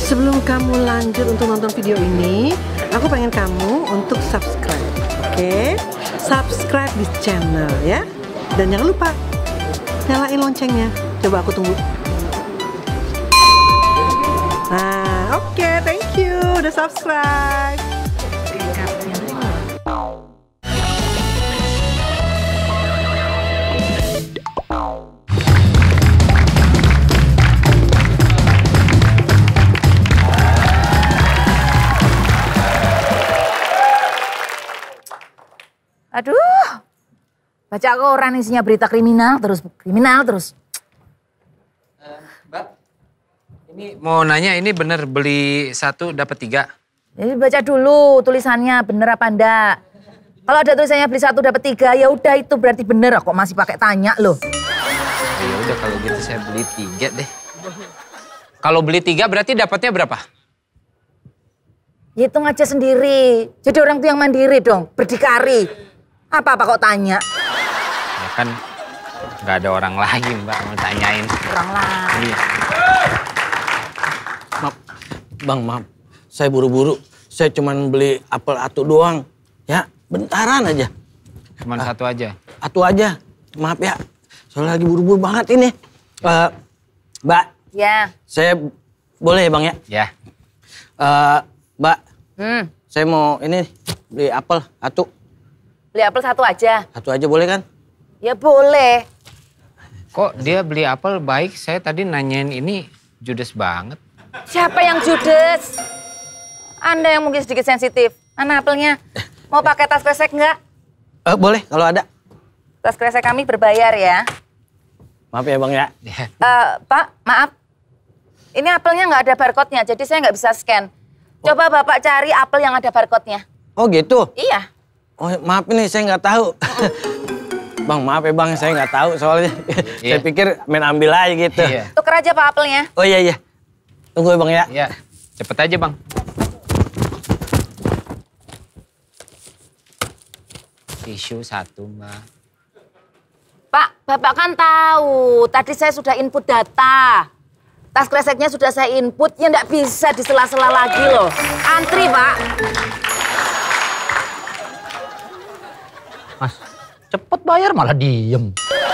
Sebelum kamu lanjut untuk nonton video ini, aku pengen kamu untuk subscribe, oke? Subscribe di channel ya. Dan jangan lupa nyalain loncengnya. Coba aku tunggu. Nah, oke, thank you udah subscribe. Aduh, baca koran isinya berita kriminal terus. Mbak, ini mau nanya, ini bener beli 1 dapat 3? Jadi baca dulu tulisannya bener apa enggak. Kalau ada tulisannya beli 1 dapat 3, ya udah itu berarti bener. Kok masih pakai tanya loh? Ya udah kalau gitu saya beli 3 deh. Kalau beli 3 berarti dapatnya berapa? Hitung aja sendiri. Jadi orang tuh yang mandiri dong, berdikari. Apa-apa kok tanya? Ya kan nggak ada orang lagi Mbak mau tanyain. Orang lain. Iya. Maaf, Bang, maaf. Saya buru-buru. Saya cuma beli apel atu doang. Ya, bentaran aja. Cuman 1 aja? Atu aja. Maaf ya. Soalnya lagi buru-buru banget ini. Mbak. Ya. Saya boleh ya, Bang ya? Ya. Mbak. Saya mau ini beli apel atu. Beli apel 1 aja? 1 aja boleh kan? Ya boleh. Kok dia beli apel baik? Saya tadi nanyain ini judes banget. Siapa yang judes? Anda yang mungkin sedikit sensitif. Mana apelnya? Mau pakai tas kresek nggak? Boleh kalau ada. Tas kresek kami berbayar ya. Maaf ya Bang ya. Pak, maaf. Ini apelnya nggak ada barcode-nya, jadi saya nggak bisa scan. Coba Bapak cari apel yang ada barcode-nya. Oh gitu? Iya. Oh maaf ini saya nggak tahu. Bang maaf ya Bang, saya nggak tahu soalnya. Saya pikir main ambil aja gitu. Iya. Tuker aja Pak apelnya. Oh iya. Tunggu ya Bang ya. Iya, cepet aja Bang. Tisu 1 Mbak. Pak, Bapak kan tahu, tadi saya sudah input data. Tas kreseknya sudah saya input, ya nggak bisa disela-sela lagi loh. Antri Pak. Mas, cepet bayar malah diem.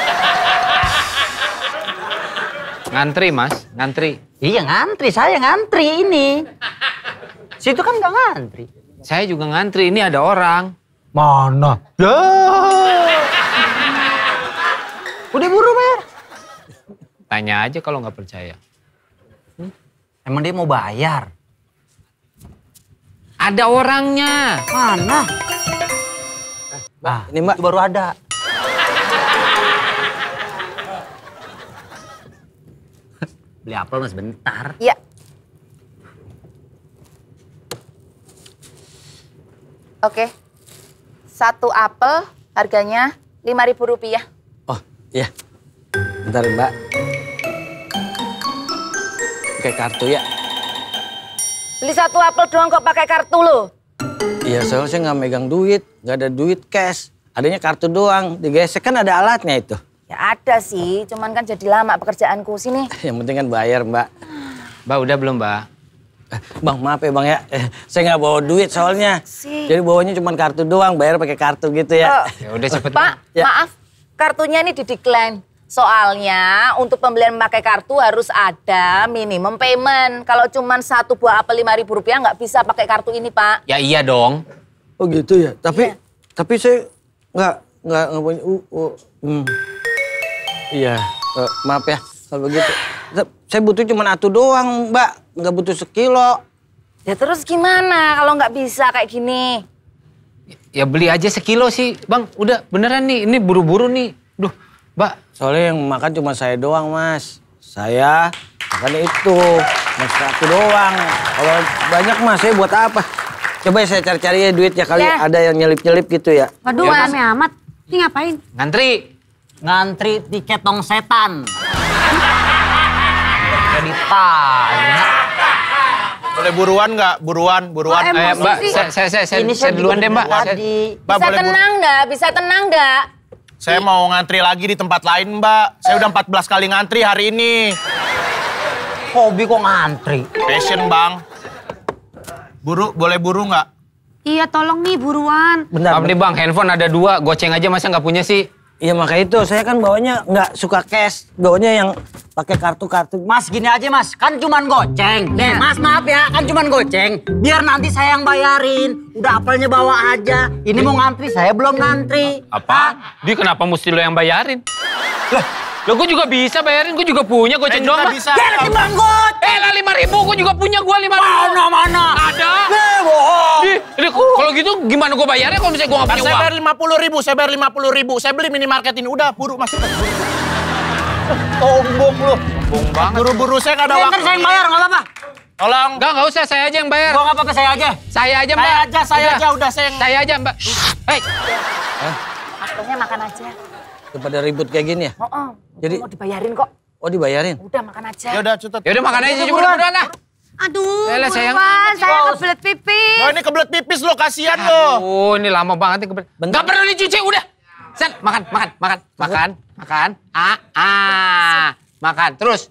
Ngantri Mas, ngantri. Iya ngantri, saya ngantri ini. Situ kan nggak ngantri. Saya juga ngantri, ini ada orang. Mana? Ya. Udah buru bayar. Tanya aja kalau nggak percaya. Emang dia mau bayar? Ada orangnya. Mana? Ini Mbak. Itu baru ada. Beli apel mas bentar. Iya. Oke. 1 apel harganya Rp5.000. Oh iya. Bentar Mbak. Pakai kartu ya. Beli 1 apel doang kok pakai kartu loh. Iya soalnya saya nggak megang duit. Nggak ada duit cash. Adanya kartu doang. Digesek kan ada alatnya itu. Ya ada sih, cuman kan jadi lama pekerjaanku. Sini. Yang penting kan bayar Mbak. Mbak udah belum Mbak? Bang maaf ya Bang ya. Saya nggak bawa duit soalnya. Jadi bawanya cuma kartu doang. Bayar pakai kartu gitu ya. Ya udah cepet Pak, Bang. Ya. maaf. Kartunya ini di-decline. Soalnya untuk pembelian pakai kartu harus ada minimum payment. Kalau cuma 1 buah apel Rp5.000 nggak bisa pakai kartu ini Pak. Ya iya dong. Oh gitu ya. Tapi saya nggak punya. Iya. Maaf ya kalau begitu. Saya butuh cuma atu doang Mbak. Nggak butuh 1 kilo. Ya terus gimana kalau nggak bisa kayak gini? Ya beli aja 1 kilo sih Bang. Udah beneran nih, ini buru-buru nih. Duh Mbak. Soalnya yang makan cuma saya doang Mas. Saya makan itu. Mas 1 doang. Kalau banyak Mas saya buat apa? Coba saya cari-cari ya duitnya kali ada yang nyelip-nyelip gitu ya. Waduh, Ya, aneh amat. Ini ngapain? Ngantri. Ngantri tiket tong setan. Jadi tanya. Boleh buruan nggak? Buruan. Mbak, saya duluan deh Mbak. Mbak, Bisa boleh tenang nggak? Bisa tenang nggak? Saya mau ngantri lagi di tempat lain, Mbak. Saya udah 14 kali ngantri hari ini. hobi kok ngantri. Passion bang. Boleh buru nggak? Iya tolong nih buruan. Bentar. Maaf nih bang, handphone ada 2, goceng aja masa nggak punya sih? Iya makanya itu, saya kan bawanya nggak suka cash. Bawanya yang pakai kartu-kartu. Mas gini aja mas, kan cuman goceng. Nih mas maaf ya, kan cuman goceng. Biar nanti saya yang bayarin. Udah apelnya bawa aja. Ini mau ngantri, saya belum ngantri. Apa? Dia kenapa mesti lo yang bayarin? Lo gue juga bisa bayarin, gue juga punya goceng doang. Juga bisa. Ya nanti bang goceng. Lah 5.000, gue juga punya, gue 5.000. Mana? Ada. Bohong. Ini kalau gitu gimana gue bayarnya kalau misalnya gue nggak Kan punya saya uang? bayar 50.000, saya bayar 50.000. Saya beli minimarket ini. Udah, buru masuk. Tombong lu. Sombong banget. Buru-buru saya nggak ada Ntar waktu. saya yang bayar, nggak apa-apa. Tolong. Nggak usah, saya aja yang bayar. Gua nggak apa-apa, saya aja. Saya aja mbak. Saya aja. Udah saya yang... Saya aja mbak. Hei. Apelnya makan aja. Daripada ribut kayak gini ya. Oh, Jadi- mau dibayarin kok. Oh dibayarin? Udah makan aja. Ya udah, cutut. Yaudah makan aja buruan lah. Aduh, Yalah, sayang. buruan, saya kebelet pipis. Oh, ini kebelet pipis lo, kasihan lo. Oh ini lama banget nih. Nggak perlu dicuci, udah. Sen, makan. Makan. Terus.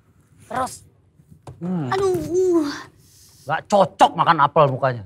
Aduh. Gak cocok makan apel mukanya.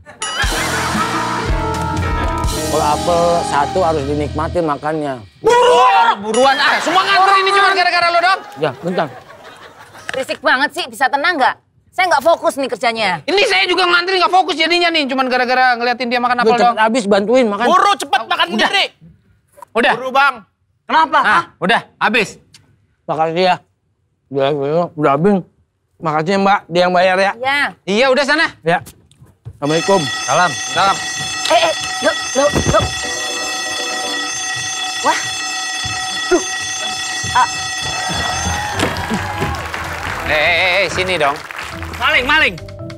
Kalau apel satu harus dinikmatin makannya. Buruan ah. Semua nganter ini cuma gara-gara lo dong. Ya, bentar. Berisik banget sih, bisa tenang nggak? Saya nggak fokus nih kerjanya. Ini saya juga ngantri nggak fokus jadinya nih. Cuman gara-gara ngeliatin dia makan apel Udah cepet doang. habis, bantuin makan. Buru, cepet makan sendiri. Udah. Buru, bang. Kenapa? Ah, udah. Habis. Makasih ya. Udah habis. Makasih mbak, dia yang bayar ya. Ya. Iya udah sana. Ya. Assalamualaikum. Salam. Loh. Wah. Sini dong. Maling.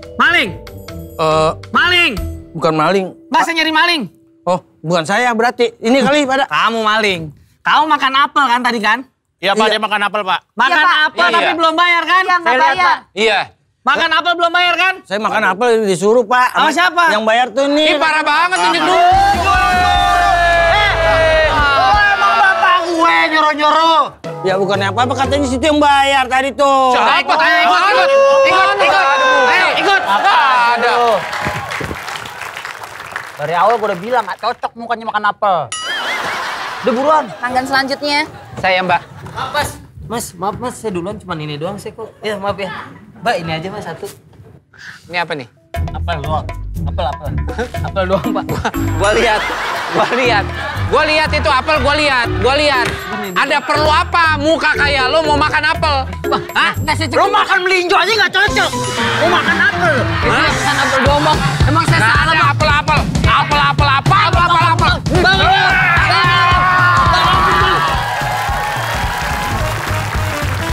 Maling. Bukan maling. Masa nyari maling? Oh, bukan saya berarti. Ini kali pada. Kamu maling. Kamu makan apel kan tadi kan? Iya, Pak, Iya. dia makan apel, Pak. Makan Pak. apel Iya. tapi belum bayar kan? Iya, nggak Saya lihat, bayar. Pak. Iya. Makan apel belum bayar kan? Saya makan apel disuruh pak. Sama siapa? Yang bayar tuh nih. Ini parah banget tunjuk dulu. Oh, emang bapak gue nyuruh-nyuruh. Ya bukannya apa-apa, katanya situ yang bayar tadi tuh. Siapa? Ikut. Ayo ikut. Ada. Dari awal gue udah bilang gak cocok mukanya makan apel. Udah buruan. Pelanggan selanjutnya. Saya mbak. Maaf mas, saya duluan cuman ini doang saya kok. Ya maaf ya. Mbak ini aja mas satu. Ini apa nih? Apel doang. Apel. Apel doang pak. Gua lihat itu apel, gua lihat. Ada perlu apa muka kayak lo mau makan apel? Hah? Lo makan melinjo aja gak cocok. Mau makan apel. Hah? Makan apel doang bang. Emang saya